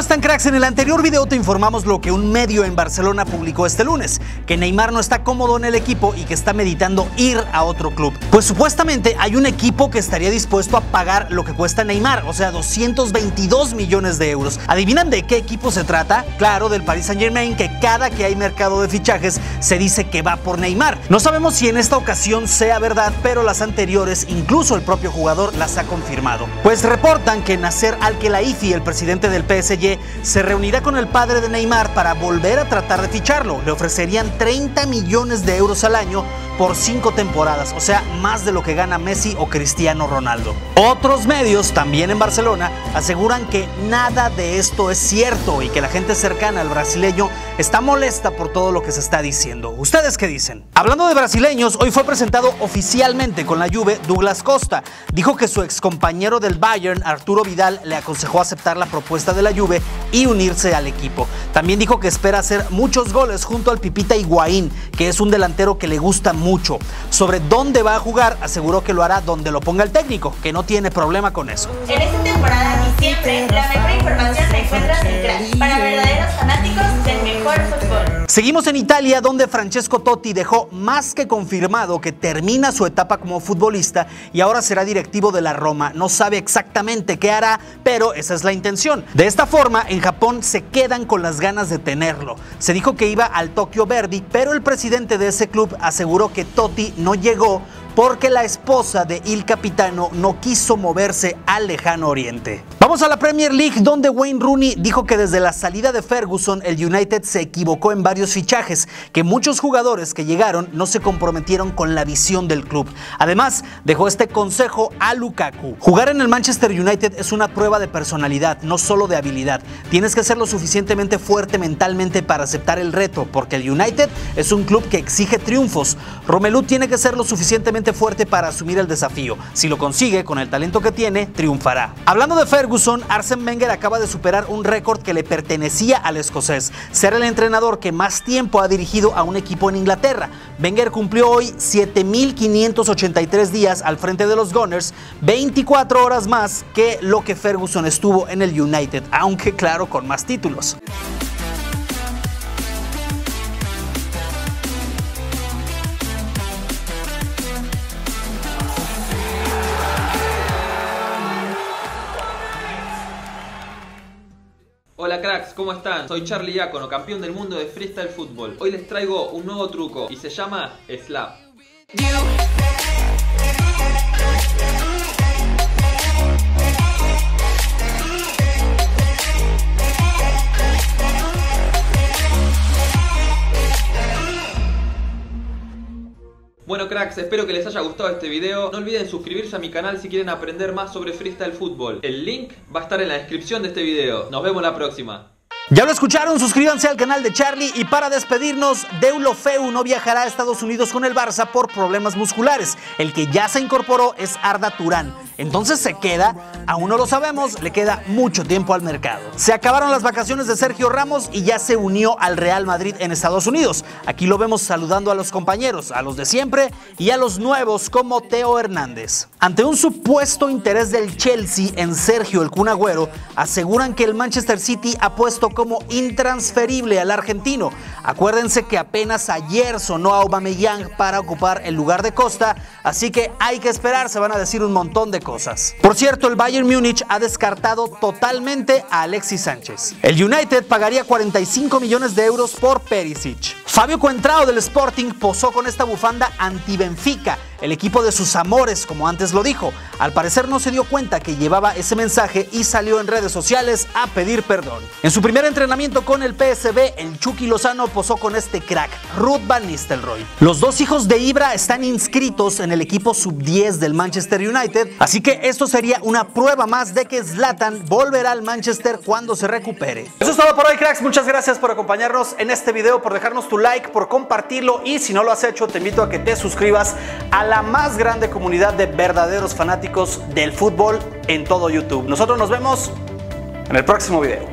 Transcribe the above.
están, cracks? En el anterior video te informamos lo que un medio en Barcelona publicó este lunes, que Neymar no está cómodo en el equipo y que está meditando ir a otro club. Pues supuestamente hay un equipo que estaría dispuesto a pagar lo que cuesta Neymar, o sea 222 millones de euros. ¿Adivinan de qué equipo se trata? Claro, del Paris Saint-Germain, que cada que hay mercado de fichajes se dice que va por Neymar. No sabemos si en esta ocasión sea verdad, pero las anteriores, incluso el propio jugador, las ha confirmado. Pues reportan que Nasser Al-Khelaifi, el presidente del PSG, se reunirá con el padre de Neymar para volver a tratar de ficharlo. Le ofrecerían 30 millones de euros al año por 5 temporadas, o sea, más de lo que gana Messi o Cristiano Ronaldo. Otros medios, también en Barcelona, aseguran que nada de esto es cierto y que la gente cercana al brasileño está molesta por todo lo que se está diciendo. ¿Ustedes qué dicen? Hablando de brasileños, hoy fue presentado oficialmente con la Juve Douglas Costa. Dijo que su excompañero del Bayern, Arturo Vidal, le aconsejó aceptar la propuesta de la Juve y unirse al equipo. También dijo que espera hacer muchos goles junto al Pipita Higuaín, que es un delantero que le gusta mucho. Sobre dónde va a jugar, aseguró que lo hará donde lo ponga el técnico, que no tiene problema con eso. En esta temporada diciembre, la mejor información la encuentras en Crack, para verdaderos fanáticos del mejor fútbol. Seguimos en Italia, donde Francesco Totti dejó más que confirmado que termina su etapa como futbolista y ahora será directivo de la Roma. No sabe exactamente qué hará, pero esa es la intención. De esta forma, en Japón se quedan con las ganas de tenerlo. Se dijo que iba al Tokyo Verdy, pero el presidente de ese club aseguró que Totti no llegó porque la esposa de Il Capitano no quiso moverse al lejano oriente. Vamos a la Premier League, donde Wayne Rooney dijo que desde la salida de Ferguson el United se equivocó en varios fichajes, que muchos jugadores que llegaron no se comprometieron con la visión del club. Además, dejó este consejo a Lukaku: jugar en el Manchester United es una prueba de personalidad, no solo de habilidad. Tienes que ser lo suficientemente fuerte mentalmente para aceptar el reto, porque el United es un club que exige triunfos. Romelu tiene que ser lo suficientemente fuerte para asumir el desafío. Si lo consigue, con el talento que tiene, triunfará. Hablando de Ferguson, Arsene Wenger acaba de superar un récord que le pertenecía al escocés: ser el entrenador que más tiempo ha dirigido a un equipo en Inglaterra. Wenger cumplió hoy 7.583 días al frente de los Gunners, 24 horas más que lo que Ferguson estuvo en el United, aunque claro, con más títulos. Hola cracks, ¿cómo están? Soy Charlie Diácono, campeón del mundo de freestyle fútbol. Hoy les traigo un nuevo truco y se llama Slap. Bueno cracks, espero que les haya gustado este video. No olviden suscribirse a mi canal si quieren aprender más sobre freestyle fútbol. El link va a estar en la descripción de este video. Nos vemos la próxima. Ya lo escucharon, suscríbanse al canal de Charlie. Y para despedirnos, Deulofeu no viajará a Estados Unidos con el Barça por problemas musculares. El que ya se incorporó es Arda Turán. Entonces se queda, aún no lo sabemos, le queda mucho tiempo al mercado. Se acabaron las vacaciones de Sergio Ramos y ya se unió al Real Madrid en Estados Unidos. Aquí lo vemos saludando a los compañeros, a los de siempre y a los nuevos como Teo Hernández. Ante un supuesto interés del Chelsea en Sergio el Kun Agüero, aseguran que el Manchester City ha puesto como intransferible al argentino. Acuérdense que apenas ayer sonó a Aubameyang para ocupar el lugar de Costa, así que hay que esperar, se van a decir un montón de cosas. Por cierto, el Bayern Múnich ha descartado totalmente a Alexis Sánchez. El United pagaría 45 millones de euros por Perisic. Fabio Coentrao del Sporting posó con esta bufanda anti-Benfica, el equipo de sus amores, como antes lo dijo. Al parecer no se dio cuenta que llevaba ese mensaje y salió en redes sociales a pedir perdón. En su primer entrenamiento con el PSV, el Chucky Lozano posó con este crack, Ruud van Nistelrooy. Los dos hijos de Ibra están inscritos en el equipo sub-10 del Manchester United, así que esto sería una prueba más de que Zlatan volverá al Manchester cuando se recupere. Eso es todo por hoy, cracks. Muchas gracias por acompañarnos en este video, por dejarnos tu like, por compartirlo, y si no lo has hecho, te invito a que te suscribas a la más grande comunidad de verdaderos fanáticos del fútbol en todo YouTube. Nosotros nos vemos en el próximo video.